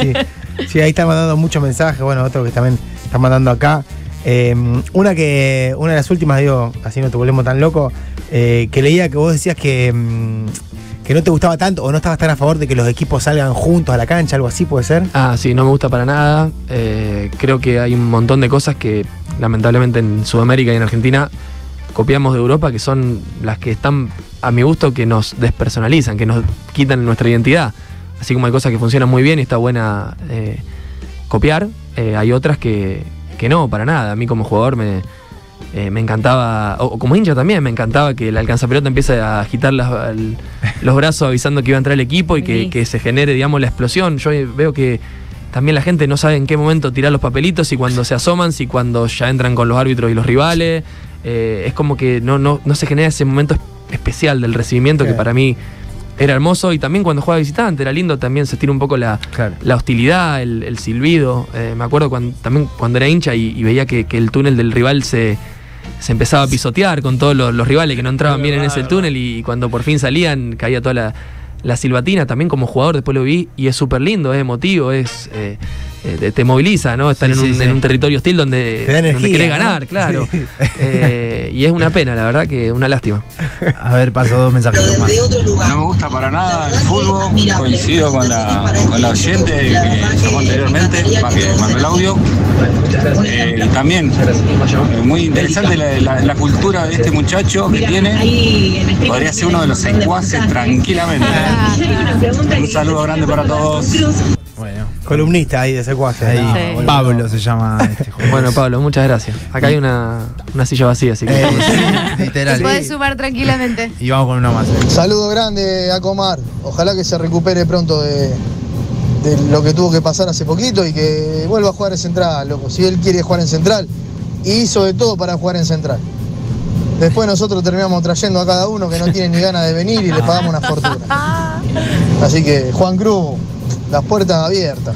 Sí, ahí están mandando muchos mensajes, bueno, otro que también están mandando acá. Una de las últimas, digo, así no te volvemos tan loco, que leía que vos decías que no te gustaba tanto o no estabas tan a favor de que los equipos salgan juntos a la cancha, algo así, ¿puede ser? Sí, no me gusta para nada. Creo que hay un montón de cosas que lamentablemente en Sudamérica y en Argentina copiamos de Europa, que son las que están, a mi gusto, que nos despersonalizan, que nos quitan nuestra identidad. Así como hay cosas que funcionan muy bien y está buena copiar, hay otras que no, para nada. A mí como jugador me encantaba, o como hincha también, me encantaba que el alcanzapelota empiece a agitar los brazos avisando que iba a entrar el equipo y que se genere, digamos, la explosión. Yo veo que también la gente no sabe en qué momento tirar los papelitos, si cuando se asoman, si cuando ya entran con los árbitros y los rivales. Es como que no se genera ese momento especial del recibimiento que para mí era hermoso, y también cuando jugaba visitante era lindo también sentir un poco la hostilidad, el silbido. Me acuerdo cuando era hincha y veía que el túnel del rival se empezaba a pisotear con todos los rivales que no entraban bien en ese túnel, y cuando por fin salían caía toda la silbatina. También como jugador después lo vi y es súper lindo, es emotivo, te moviliza, ¿no? Estar en un territorio hostil donde querés ganar, ¿no? Claro. Sí. Y es una pena, la verdad, que una lástima. A ver, paso 2 mensajes más. No me gusta para nada el fútbol, coincido con la oyente que llamó anteriormente, que mandó el audio. También, muy interesante la cultura de este muchacho que tiene. Podría ser uno de los secuaces tranquilamente. Un saludo grande para todos. Bueno, columnista ahí de secuaces. Ahí, Pablo se llama este joven. Bueno, Pablo, muchas gracias. Acá hay una silla vacía, así que literal. Se puede sumar tranquilamente. Y vamos con uno más. Saludo grande a Comar. Ojalá que se recupere pronto de lo que tuvo que pasar hace poquito y que vuelva a jugar en Central, loco. Si él quiere jugar en Central, y hizo de todo para jugar en Central. Después nosotros terminamos trayendo a cada uno que no tiene ni ganas de venir y le pagamos una fortuna. Así que, Juan Cruz, las puertas abiertas.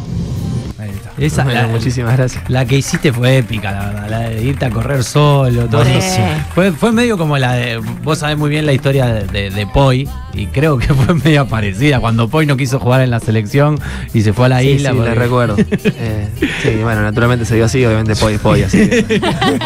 Muchísimas gracias. La que hiciste fue épica, la verdad, la de irte a correr solo, todo eso. Fue medio como la de, vos sabés muy bien la historia de Poi, y creo que fue medio parecida, cuando Poi no quiso jugar en la selección y se fue a la isla. Sí, la recuerdo. Sí, bueno, naturalmente se dio así, obviamente Poi es Poi, así que...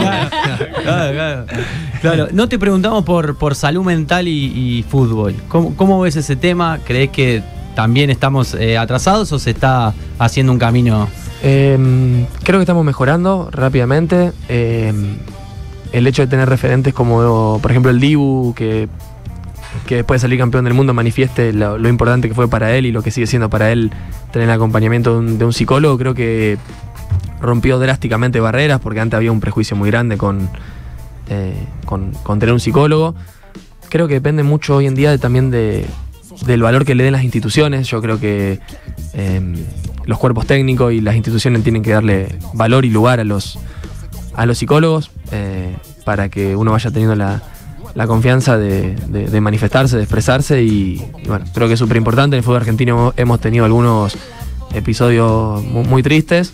Claro, no te preguntamos por salud mental y fútbol. ¿Cómo ves ese tema? ¿Crees que también estamos atrasados o se está haciendo un camino? Creo que estamos mejorando rápidamente. El hecho de tener referentes como, por ejemplo, el Dibu, que después de salir campeón del mundo manifieste lo importante que fue para él y lo que sigue siendo para él tener el acompañamiento de un psicólogo, creo que rompió drásticamente barreras, porque antes había un prejuicio muy grande con tener un psicólogo. Creo que depende mucho hoy en día también del valor que le den las instituciones. Yo creo que los cuerpos técnicos y las instituciones tienen que darle valor y lugar a los psicólogos, para que uno vaya teniendo la confianza de manifestarse, de expresarse, y bueno, creo que es súper importante. En el fútbol argentino hemos tenido algunos episodios muy tristes,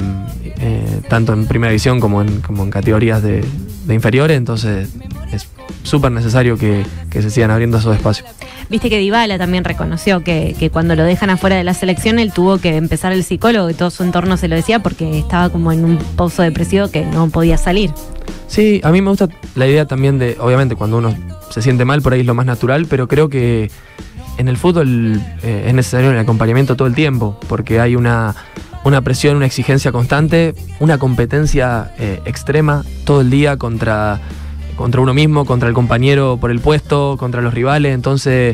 tanto en primera división como en categorías de inferiores, entonces súper necesario que se sigan abriendo esos espacios. Viste que Dybala también reconoció que cuando lo dejan afuera de la selección, él tuvo que empezar el psicólogo y todo su entorno se lo decía porque estaba como en un pozo depresivo que no podía salir. Sí, a mí me gusta la idea también de, obviamente cuando uno se siente mal, por ahí es lo más natural, pero creo que en el fútbol es necesario el acompañamiento todo el tiempo, porque hay una presión, una exigencia constante, una competencia extrema todo el día contra uno mismo, contra el compañero por el puesto, contra los rivales. Entonces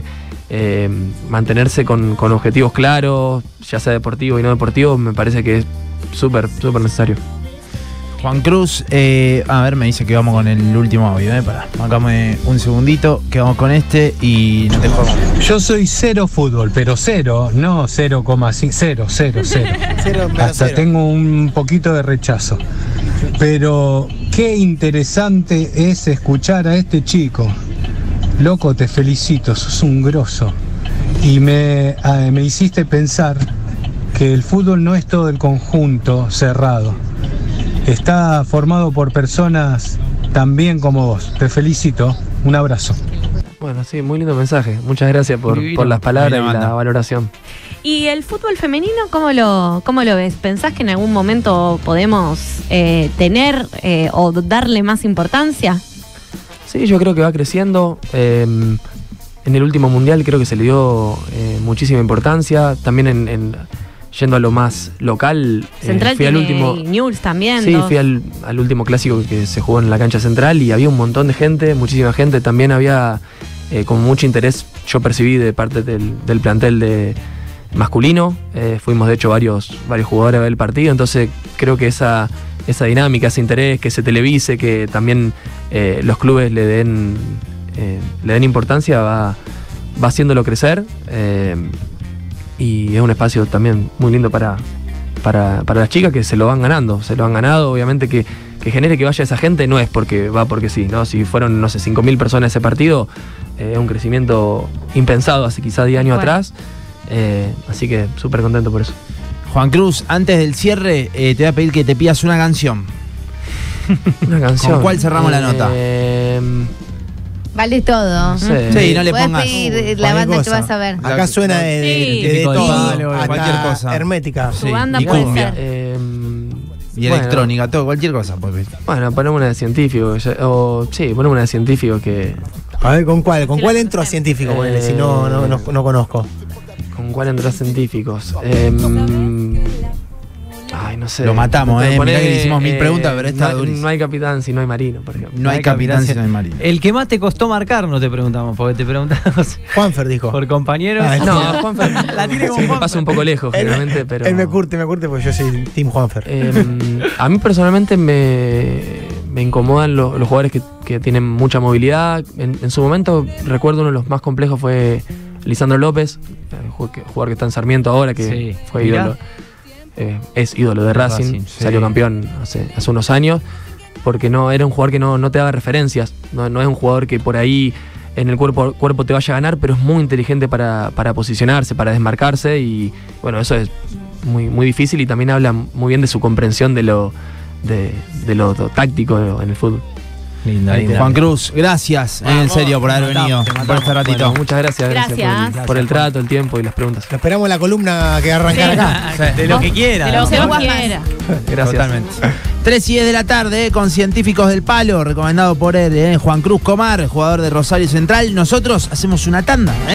mantenerse con objetivos claros, ya sea deportivo y no deportivo, me parece que es súper necesario. Juan Cruz, a ver, me dice que vamos con el último audio, pará, bancame un segundito, que vamos con este y no te jodas. Yo soy cero fútbol, pero cero, no 0,5, cero. Hasta tengo un poquito de rechazo. Pero qué interesante es escuchar a este chico. Loco, te felicito, sos un grosso. Y me hiciste pensar que el fútbol no es todo el conjunto cerrado. Está formado por personas tan bien como vos. Te felicito. Un abrazo. Bueno, sí, muy lindo mensaje. Muchas gracias por las palabras y la valoración. ¿Y el fútbol femenino cómo lo ves? ¿Pensás que en algún momento podemos tener o darle más importancia? Sí, yo creo que va creciendo. En el último mundial creo que se le dio muchísima importancia. También yendo a lo más local, Central fui al último. News también. Sí, fui al último clásico que se jugó en la cancha central y había un montón de gente, muchísima gente. También había como mucho interés, yo percibí de parte del plantel de masculino. Fuimos de hecho varios jugadores a ver el partido, entonces creo que esa dinámica, ese interés, que se televise, que también los clubes le den importancia, va haciéndolo crecer. Y es un espacio también muy lindo para las chicas que se lo han ganado, obviamente que genere que vaya esa gente no es porque sí, ¿no? Si fueron, no sé, 5.000 personas ese partido, es un crecimiento impensado hace quizás 10 años atrás, así que súper contento por eso. Juan Cruz, antes del cierre, te voy a pedir que te pidas una canción. Una canción. ¿Con cuál cerramos la nota? Vale todo. Sí, no le pongas. Pedir la banda que vas a ver. Acá suena de todo, hasta cualquier cosa. Hermética. Su banda puede ser. Y electrónica, todo, cualquier cosa. Bueno, ponemos una de científico. Ponemos una de científico que... A ver, ¿con cuál? ¿Con cuál entro a científico? Ponele, si no conozco. ¿Con cuál entro a científicos? Ay, no sé. Lo matamos, mirá que le hicimos 1000 preguntas, pero esta durísima. No hay capitán si no hay marino, por ejemplo. No hay capitán si no hay marino. El que más te costó marcar, no te preguntamos, porque te preguntamos. Juanfer dijo. Por compañeros. No, Juanfer. La tiene como me pasa un poco lejos, generalmente, pero. Él me curte porque yo soy Team Juanfer. A mí personalmente me incomodan los jugadores que tienen mucha movilidad. En su momento, recuerdo uno de los más complejos fue Lisandro López, jugador que está en Sarmiento ahora, que fue ídolo. Es ídolo de Racing, salió campeón hace unos años, porque no era un jugador que no te daba referencias, no es un jugador que por ahí en el cuerpo te vaya a ganar, pero es muy inteligente para posicionarse, para desmarcarse, y bueno, eso es muy difícil, y también habla muy bien de su comprensión de lo táctico en el fútbol. Linda. Juan Cruz, gracias, en serio, por haber venido, por este ratito. Bueno, muchas gracias por el trato, el tiempo y las preguntas. Lo esperamos la columna que arrancar acá. De lo que quiera. De lo que vos quieras. Gracias. Totalmente. 3:10 de la tarde, con Científicos del Palo, recomendado por él, Juan Cruz Comar, jugador de Rosario Central. Nosotros hacemos una tanda,